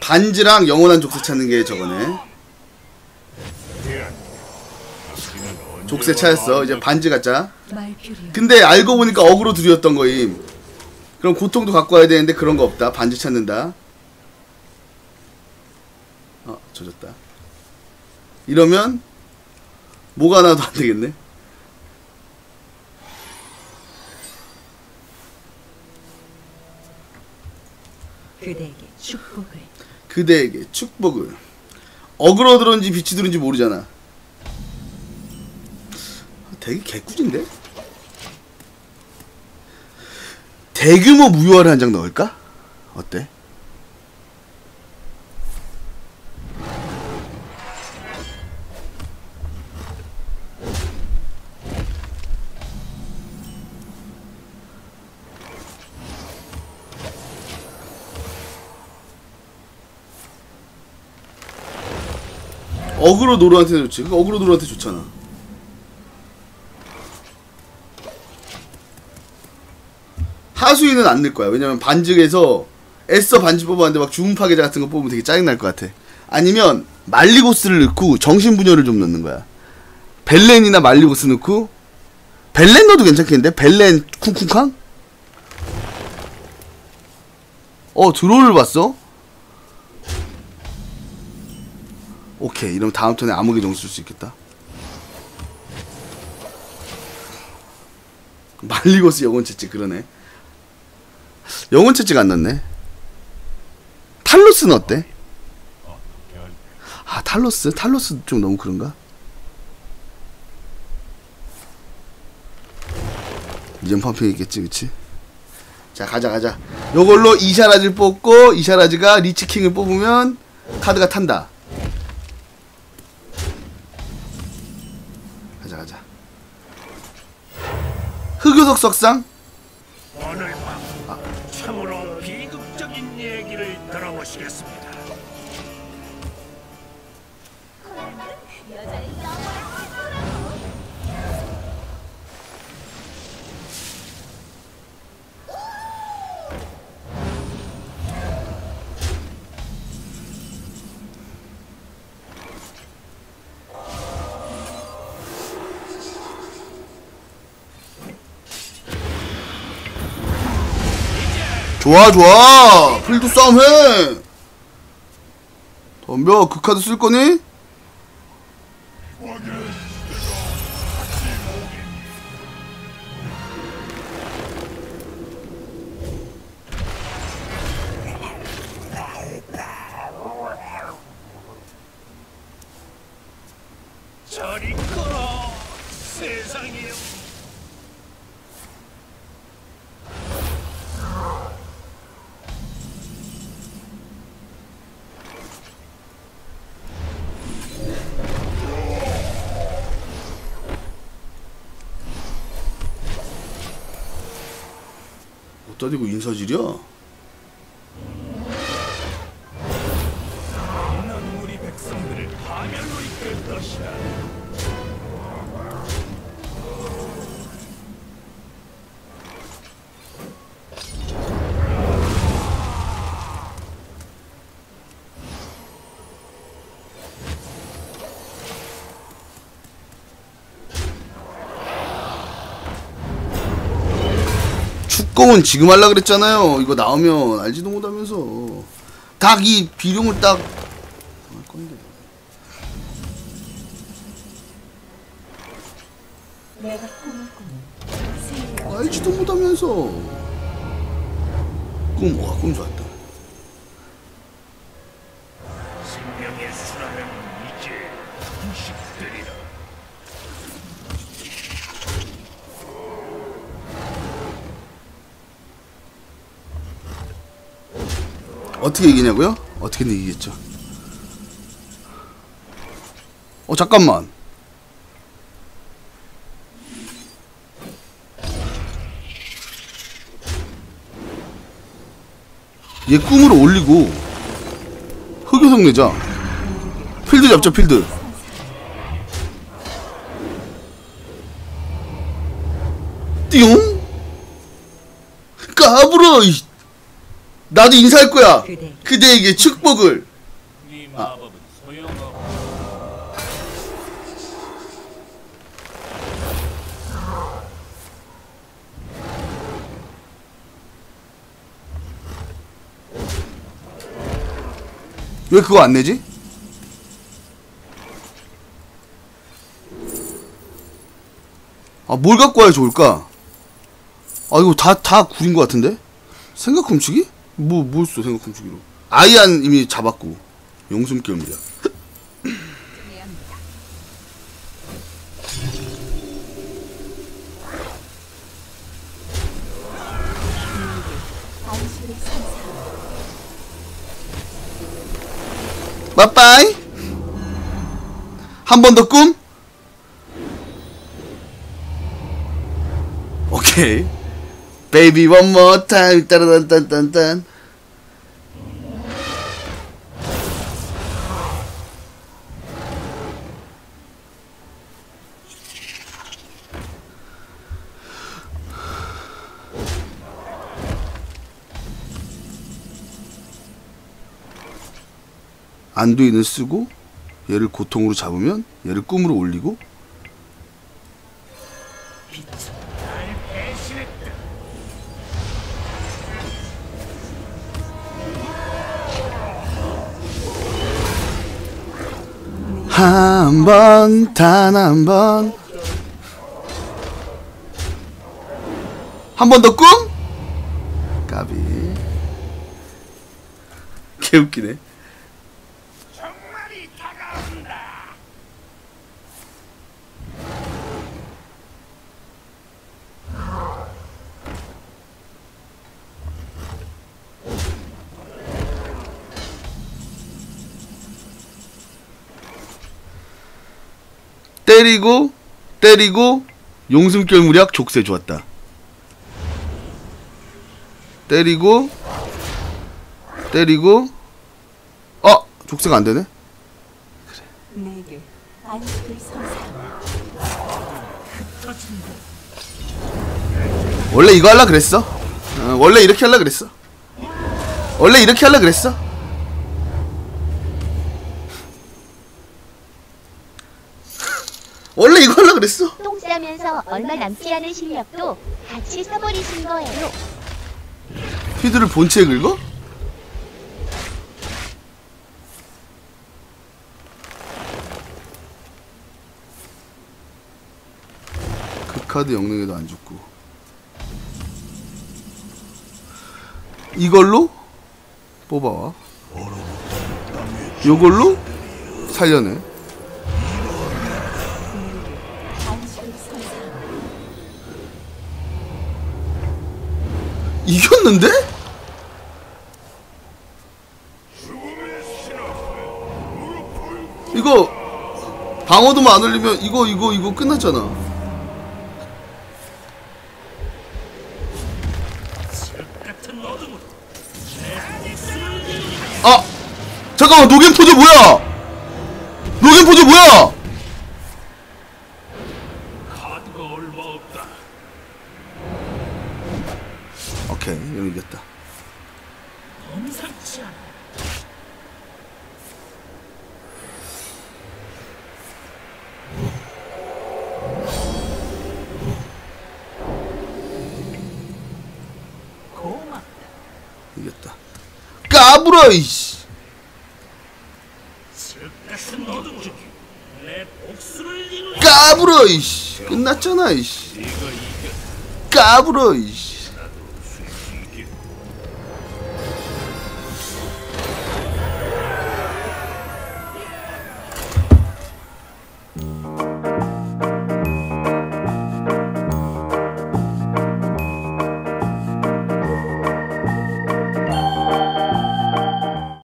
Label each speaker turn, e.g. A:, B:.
A: 반지랑 영원한 족쇄 찾는 게 저거네. 족쇄 찾았어. 이제 반지 갖자. 근데 알고 보니까 어그로 둘이었던 거임. 그럼 고통도 갖고 와야 되는데 그런 거 없다. 반지 찾는다. 젖었다. 이러면 뭐가 나도 안 되겠네. 그대에게 축복을. 어그로 들었는지 빛이 들었는지 모르잖아. 되게 개꿀인데? 대규모 무효화를 한 장 넣을까? 어때? 어그로 노루한테 좋지. 어그로 노루한테 좋잖아. 하수인은 안 넣을 거야. 왜냐면 반직에서 애써 반직 뽑았는데 막 주문 파괴자 같은 거 뽑으면 되게 짜증날 것 같아. 아니면 말리고스를 넣고 정신분열을 좀 넣는 거야. 벨렌이나 말리고스 넣고. 벨렌 넣어도 괜찮겠는데? 벨렌 쿵쿵캉? 드로우를 봤어? 오케이. 이러면 다음 턴에 암흑의 정수 쓸 수 있겠다. 말리고스 영혼 채찍. 그러네. 영혼 채찍 안 넣네. 탈로스는 어때? 탈로스 좀 너무 그런가? 이전 펌핑 있겠지, 그치? 자, 가자. 요걸로 이샤라즈를 뽑고, 이샤라즈가 리치킹을 뽑으면 카드가 탄다. 가자. 흑요석 석상?
B: 오늘 밤 참으로 비극적인 얘기를 들어보시겠습니다.
A: 좋아. 필드 싸움 해. 덤벼. 그 카드 쓸 거니?
B: 저리 꺼. 세상이요.
A: 어디다 대고 인사질이야?
B: 넌 우리 백성들을 파멸로 이끌 것이다.
A: 축공은 지금 하려 그랬잖아요. 이거 나오면 알지도 못하면서 딱 이 비룡을 딱 할 건데. 알지도 못하면서 꿈 좋았다.
B: 생명의 수라는 이제 공식들이라.
A: 어떻게 이기냐고요? 어떻게든 이기겠죠. 잠깐만. 얘 꿈으로 올리고 흑요석 내자. 필드 잡자. 필드. 띠용? 까불어. 나도 인사할 거야. 그대에게 축복을.
B: 네 마법은 소용없다.
A: 왜 그거 안 내지? 아, 뭘 갖고 와야 좋을까? 아, 이거 다 구린 것 같은데? 생각 훔치기? 뭘 써, 생각 훔치기로. 아이안 이미 잡았고. 용숨결물이야. 빠빠이. 한 번 더 꿈? 오케이. Baby one more time. 따라단딴딴딴. 안두인을 쓰고 얘를 고통으로 잡으면 얘를 꿈으로 올리고
B: 날 배신했다.
A: 한 번, 단 한 번. 한 번 더 꿈? 까비. 개웃기네.
B: 정말이 다가온다.
A: 때리고 용숨결 무력 족쇄 좋았다. 때리고 족쇄가 안되네.
C: 내게 안식을 선사하라.
A: 원래 이거 할라 그랬어. 원래 이렇게 할라 그랬어. 원래 이렇게 할라 그랬어. 원래 이거 할라 그랬어.
D: 똥 싸면서 얼마 남지 않은 실력도 같이 써버리신 거예요.
A: 피드를 본체에 긁어? 그 카드 영능에도 안 죽고 이걸로 뽑아와. 요걸로 살려내.
C: 안식을 선사하라.
A: 이겼는데? 이거 방어도만 안 올리면 이거 끝났잖아.
B: 같은 어둠으로
A: 아! 잠깐만, 노겐포즈 뭐야? 노겐포즈 뭐야?
B: 카드가 얼마 없다.
A: 오케이, 이거 이겼다.
B: 범상치 않아. 고맙다.
A: 이겼다. 까불어, 이씨.
B: 같은 어둠으로 내 복수를 이루어.
A: 까불어, 이씨. 끝났잖아, 이씨. 까불어, 이씨.